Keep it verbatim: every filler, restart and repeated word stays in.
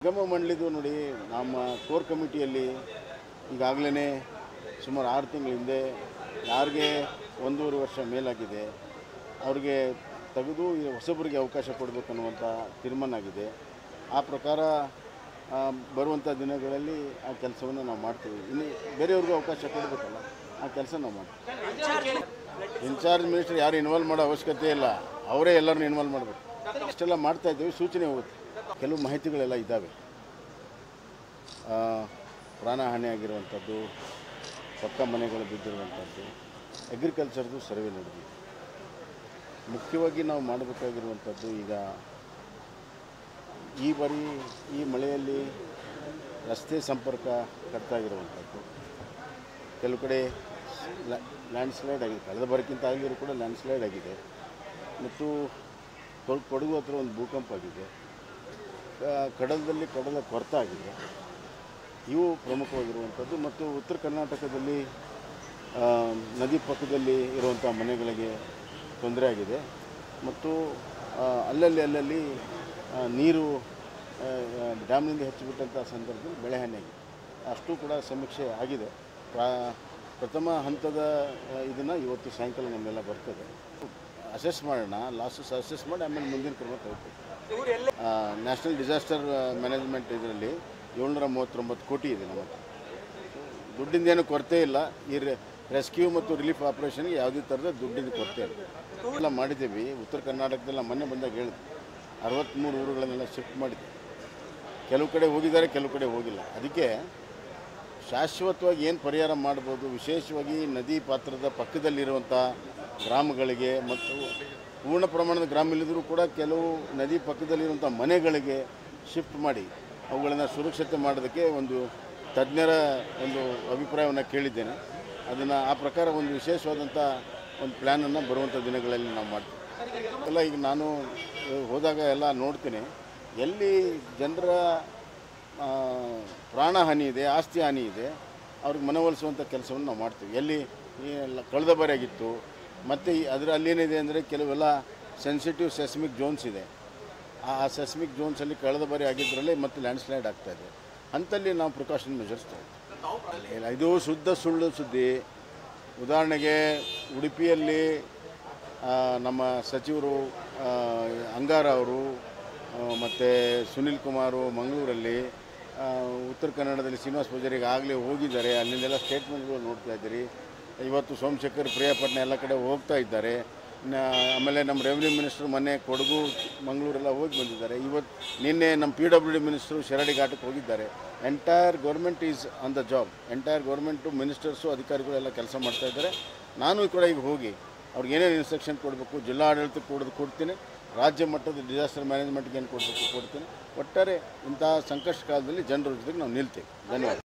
ನಿಗಮ ಮಂಡಳಿದು ನೋಡಿ, ನಮ್ಮ ಕೋರ್ ಕಮಿಟಿಯಲ್ಲಿ ಈಗಾಗಲೇ ಸುಮಾರು ಆರು ತಿಂಗಳ ಹಿಂದೆ ಯಾರಿಗೆ ಒಂದೂವರೆ ವರ್ಷ ಮೇಲಾಗಿದೆ ಅವ್ರಿಗೆ ತೆಗೆದು ಹೊಸಬರಿಗೆ ಅವಕಾಶ ಕೊಡಬೇಕನ್ನುವಂಥ ತೀರ್ಮಾನ ಆಗಿದೆ. ಆ ಪ್ರಕಾರ ಬರುವಂಥ ದಿನಗಳಲ್ಲಿ ಆ ಕೆಲಸವನ್ನು ನಾವು ಮಾಡ್ತೀವಿ. ಇನ್ನು ಬೇರೆಯವ್ರಿಗೂ ಅವಕಾಶ ಕೊಡಬೇಕಲ್ಲ, ಆ ಕೆಲಸ ನಾವು ಮಾಡ್ತೀವಿ. ಇನ್ಚಾರ್ಜ್ ಮಿನಿಸ್ಟರ್ ಯಾರು ಇನ್ವಾಲ್ವ್ ಮಾಡೋ ಅವಶ್ಯಕತೆ ಇಲ್ಲ, ಅವರೇ ಎಲ್ಲರನ್ನೂ ಇನ್ವಾಲ್ವ್ ಮಾಡಬೇಕು. ಅಷ್ಟೆಲ್ಲ ಮಾಡ್ತಾಯಿದ್ದೀವಿ. ಸೂಚನೆ ಹೋಗುತ್ತೆ. ಕೆಲವು ಮಾಹಿತಿಗಳೆಲ್ಲ ಇದ್ದಾವೆ. ಪ್ರಾಣಹಾನಿ ಆಗಿರುವಂಥದ್ದು, ಪಕ್ಕ ಮನೆಗಳು ಬಿದ್ದಿರುವಂಥದ್ದು, ಅಗ್ರಿಕಲ್ಚರ್ದು ಸರ್ವೆ ನಡೆದಿದೆ. ಮುಖ್ಯವಾಗಿ ನಾವು ಮಾಡಬೇಕಾಗಿರುವಂಥದ್ದು, ಈಗ ಈ ಬಾರಿ ಈ ಮಳೆಯಲ್ಲಿ ರಸ್ತೆ ಸಂಪರ್ಕ ಕಟ್ಟಾಗಿರುವಂಥದ್ದು, ಕೆಲವು ಕಡೆ ಲ್ಯಾಂಡ್ ಸ್ಲೈಡ್ ಆಗಿದೆ. ಕಳೆದ ಬಾರಿಗಿಂತ ಆಗಿರೋ ಕೂಡ ಲ್ಯಾಂಡ್ ಸ್ಲೈಡ್ ಆಗಿದೆ. ಮತ್ತು ಕೊಡಗು ಹತ್ರ ಒಂದು ಭೂಕಂಪ ಆಗಿದೆ. ಕಡಲದಲ್ಲಿ ಕಡಲ ಕೊರತ ಆಗಿದೆ. ಇವು ಪ್ರಮುಖವಾಗಿರುವಂಥದ್ದು. ಮತ್ತು ಉತ್ತರ ಕರ್ನಾಟಕದಲ್ಲಿ ನದಿ ಪಕ್ಕದಲ್ಲಿ ಇರುವಂಥ ಮನೆಗಳಿಗೆ ತೊಂದರೆ ಆಗಿದೆ. ಮತ್ತು ಅಲ್ಲಲ್ಲಿ ಅಲ್ಲಲ್ಲಿ ನೀರು ಡ್ಯಾಮ್ನಿಂದ ಹೆಚ್ಚಿಬಿಟ್ಟಂಥ ಸಂದರ್ಭದಲ್ಲಿ ಬೆಳೆ ಹಾನಿಯಾಗಿದೆ. ಅಷ್ಟು ಕೂಡ ಸಮೀಕ್ಷೆ ಆಗಿದೆ. ಪ್ರಥಮ ಹಂತದ ಇದನ್ನು ಇವತ್ತು ಸಾಯಂಕಾಲ ನಮ್ಮೆಲ್ಲ ಬರ್ತದೆ. ಅಸೆಸ್ ಮಾಡೋಣ, ಲಾಸಸ್ ಅಸೆಸ್ ಮಾಡಿ ಆಮೇಲೆ ಮುಂದಿನ ಕ್ರಮ ತಗೋತೀವಿ. ನ್ಯಾಷನಲ್ ಡಿಸಾಸ್ಟರ್ ಮ್ಯಾನೇಜ್ಮೆಂಟ್ ಇದರಲ್ಲಿ ಏಳ್ನೂರ ಮೂವತ್ತೊಂಬತ್ತು ಕೋಟಿ ಇದೆ ನಮ್ಮ ಹತ್ರ. ದುಡ್ಡಿಂದೇನು ಕೊರತೆ ಇಲ್ಲ. ಈ ರೆಸ್ಕ್ಯೂ ಮತ್ತು ರಿಲೀಫ್ ಆಪರೇಷನ್ಗೆ ಯಾವುದೇ ಥರದ ದುಡ್ಡಿನ ಕೊರತೆ ಇಲ್ಲ. ಎಲ್ಲ ಮಾಡಿದ್ದೀವಿ. ಉತ್ತರ ಕರ್ನಾಟಕದಲ್ಲಿ ಮೊನ್ನೆ ಬಂದಾಗ ಹೇಳಿದ್ವಿ, ಅರವತ್ತ್ಮೂರು ಊರುಗಳನ್ನೆಲ್ಲ ಶಿಫ್ಟ್ ಮಾಡಿದ್ವಿ. ಕೆಲವು ಕಡೆ ಹೋಗಿದ್ದಾರೆ, ಕೆಲವು ಕಡೆ ಹೋಗಿಲ್ಲ. ಅದಕ್ಕೆ ಶಾಶ್ವತವಾಗಿ ಏನು ಪರಿಹಾರ ಮಾಡ್ಬೋದು, ವಿಶೇಷವಾಗಿ ನದಿ ಪಾತ್ರದ ಪಕ್ಕದಲ್ಲಿರುವಂಥ ಗ್ರಾಮಗಳಿಗೆ ಮತ್ತು ಪೂರ್ಣ ಪ್ರಮಾಣದ ಗ್ರಾಮ ಇಲ್ಲದರೂ ಕೂಡ ಕೆಲವು ನದಿ ಪಕ್ಕದಲ್ಲಿರುವಂಥ ಮನೆಗಳಿಗೆ ಶಿಫ್ಟ್ ಮಾಡಿ ಅವುಗಳನ್ನು ಸುರಕ್ಷತೆ ಮಾಡೋದಕ್ಕೆ ಒಂದು ತಜ್ಞರ ಒಂದು ಅಭಿಪ್ರಾಯವನ್ನು ಕೇಳಿದ್ದೇನೆ. ಅದನ್ನು ಆ ಪ್ರಕಾರ ಒಂದು ವಿಶೇಷವಾದಂಥ ಒಂದು ಪ್ಲ್ಯಾನನ್ನು ಬರುವಂಥ ದಿನಗಳಲ್ಲಿ ನಾವು ಮಾಡ್ತೀವಿ. ಎಲ್ಲ ಈಗ ನಾನು ಹೋದಾಗ ಎಲ್ಲ ನೋಡ್ತೀನಿ, ಎಲ್ಲಿ ಜನರ ಪ್ರಾಣಹಾನಿ ಇದೆ, ಆಸ್ತಿ ಹಾನಿ ಇದೆ, ಅವ್ರಿಗೆ ಮನವೊಲಿಸುವಂಥ ಕೆಲಸವನ್ನು ನಾವು ಮಾಡ್ತೀವಿ. ಎಲ್ಲಿ ಕಳೆದ ಬಾರಿಯಾಗಿತ್ತು. ಮತ್ತು ಅದರ ಅಲ್ಲೇನಿದೆ ಅಂದರೆ ಕೆಲವೆಲ್ಲ ಸೆನ್ಸಿಟಿವ್ ಸೆಸ್ಮಿಕ್ ಝೋನ್ಸ್ ಇದೆ. ಆ ಸೆಸ್ಮಿಕ್ ಝೋನ್ಸಲ್ಲಿ ಕಳೆದ ಬಾರಿ ಆಗಿದ್ದರಲ್ಲೇ ಮತ್ತು ಲ್ಯಾಂಡ್ ಸ್ಲೈಡ್ ಆಗ್ತಾಯಿದೆ. ಅಂಥಲ್ಲಿ ನಾವು ಪ್ರಿಕಾಷನ್ ಮೆಷರ್ಸ್ ತಗೊಳ್ತೀವಿ. ಇದು ಶುದ್ಧ ಸುಳ್ಳು ಸುದ್ದಿ. ಉದಾಹರಣೆಗೆ ಉಡುಪಿಯಲ್ಲಿ ನಮ್ಮ ಸಚಿವರು ಅಂಗಾರ ಅವರು ಮತ್ತು ಸುನಿಲ್ ಕುಮಾರು ಮಂಗಳೂರಲ್ಲಿ, ಉತ್ತರ ಕನ್ನಡದಲ್ಲಿ ಶ್ರೀನಿವಾಸ ಪೂಜಾರಿಗೆ ಆಗಲೇ ಹೋಗಿದ್ದಾರೆ. ಅಲ್ಲಿಂದೆಲ್ಲ ಸ್ಟೇಟ್ಮೆಂಟ್ಗಳು ನೋಡ್ತಾ ಇದ್ದೀರಿ. ಇವತ್ತು ಸೋಮಶೇಖರ್ ಪ್ರಿಯಾಪಟ್ಟಣ ಎಲ್ಲ ಕಡೆ ಹೋಗ್ತಾ ಇದ್ದಾರೆ. ಆಮೇಲೆ ನಮ್ಮ ರೆವಿನ್ಯೂ ಮಿನಿಸ್ಟ್ರು ಮೊನ್ನೆ ಕೊಡಗು ಮಂಗಳೂರೆಲ್ಲ ಹೋಗಿ ಬಂದಿದ್ದಾರೆ. ಇವತ್ತು ನಿನ್ನೆ ನಮ್ಮ P W D minister Shiradi ಘಾಟಕ್ಕೆ ಹೋಗಿದ್ದಾರೆ. Entire government is on the job. Entire government ministers ಅಧಿಕಾರಿಗಳು ಎಲ್ಲ ಕೆಲಸ ಮಾಡ್ತಾ ಇದ್ದಾರೆ. ನಾನು ಕೂಡ ಈಗ ಹೋಗಿ ಅವ್ರಿಗೆ ಏನೇನು ಇನ್ಸ್ಟ್ರಕ್ಷನ್ ಕೊಡಬೇಕು, ಜಿಲ್ಲಾ ಆಡಳಿತಕ್ಕೆ ಕೊಡೋದು ಕೊಡ್ತೀನಿ, ರಾಜ್ಯ ಮಟ್ಟದ ಡಿಸಾಸ್ಟರ್ ಮ್ಯಾನೇಜ್ಮೆಂಟ್ಗೆ ಏನು ಕೊಡಬೇಕು ಕೊಡ್ತೀನಿ. ಒಟ್ಟಾರೆ ಇಂಥ ಸಂಕಷ್ಟ ಕಾಲದಲ್ಲಿ ಜನರ ಜೊತೆಗೆ ನಾವು ನಿಲ್ತೇವೆ. ಧನ್ಯವಾದ.